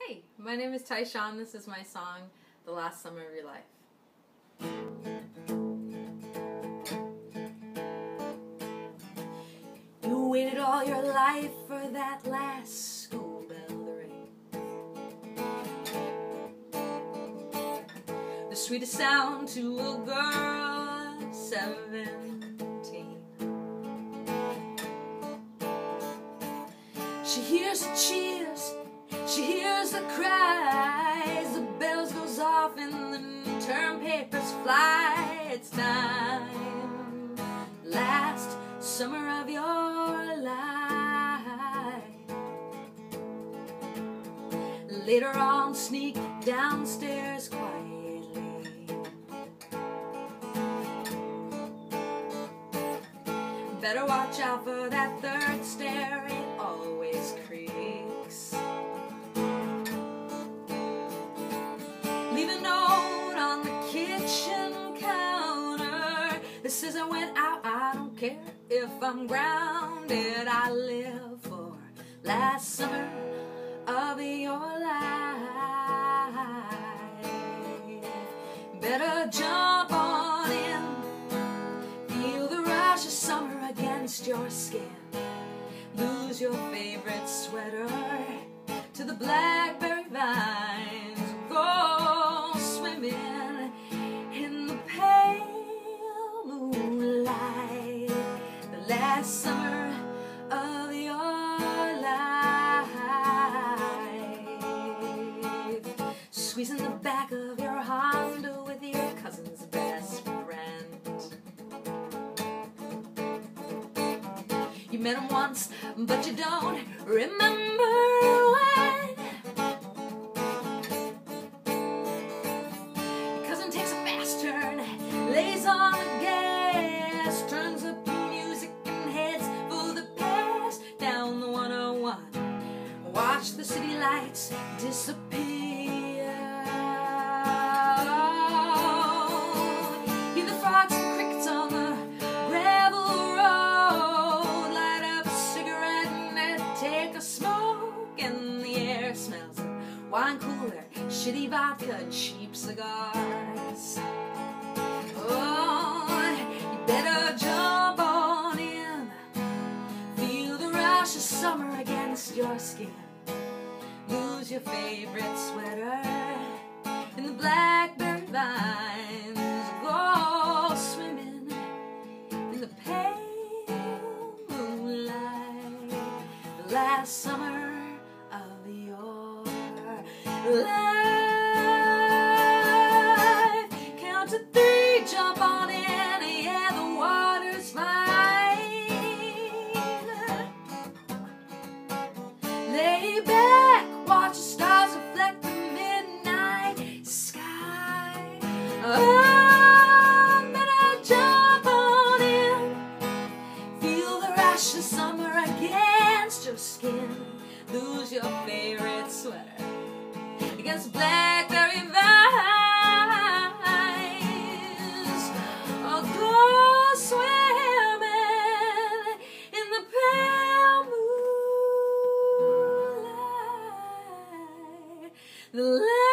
Hi, my name is Tyshawn. This is my song, The Last Summer of Your Life. You waited all your life for that last school bell to ring, the sweetest sound to a girl of 17. She hears the cheers, she hears the cries, the bells goes off and the term papers fly. It's time, last summer of your life. Later on, sneak downstairs quietly. Better watch out for that third stair, it always creaks. Leave a note on the kitchen counter that says I went out, I don't care if I'm grounded. I live for last summer of your life. Better jump on in, feel the rush of summer against your skin. Lose your favorite sweater to the blackberry vines. Go swimming in the pale moonlight. The last summer of your life. Squeezing the back of your Honda with your cousin's best friend. You met him once, but you don't remember when. Your cousin takes a fast turn, lays on the gas, turns up the music and heads for the pass down the 101. Watch the city lights disappear. Hear the frogs and crickets on the gravel road. Light up a cigarette and take a smoke, and the air smells of wine cooler, shitty vodka, and cheap cigars. Oh, you better jump on in, feel the rush of summer against your skin. Lose your favorite sweater in the blackberry vines. Go swimming in the pale moonlight. The last summer of your life. Count to 3, jump on in. Yeah, the water's fine. Lay back, watch the stars reflect the midnight sky. Oh, better jump on in, feel the rush of summer against your skin. Lose your favorite sweater against blackberry vines. Oh, go swimming in the pale moonlight. The